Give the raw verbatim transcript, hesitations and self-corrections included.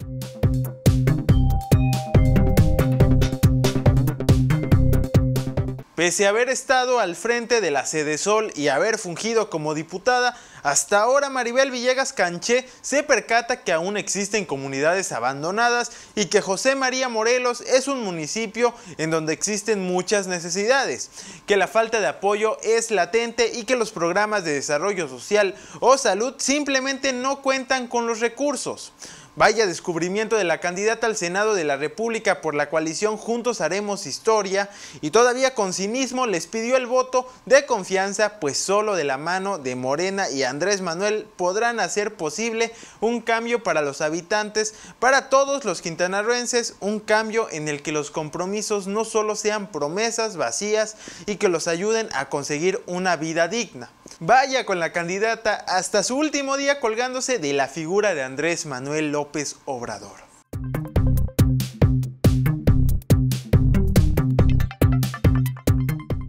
Pese a haber estado al frente de la Sedesol y haber fungido como diputada, hasta ahora Maribel Villegas Canché se percata que aún existen comunidades abandonadas y que José María Morelos es un municipio en donde existen muchas necesidades, que la falta de apoyo es latente y que los programas de desarrollo social o salud simplemente no cuentan con los recursos. Vaya descubrimiento de la candidata al Senado de la República por la coalición Juntos Haremos Historia, y todavía con cinismo les pidió el voto de confianza, pues solo de la mano de Morena y Andrés Manuel podrán hacer posible un cambio para los habitantes, para todos los quintanarroenses, un cambio en el que los compromisos no solo sean promesas vacías y que los ayuden a conseguir una vida digna. Vaya con la candidata hasta su último día colgándose de la figura de Andrés Manuel López Obrador.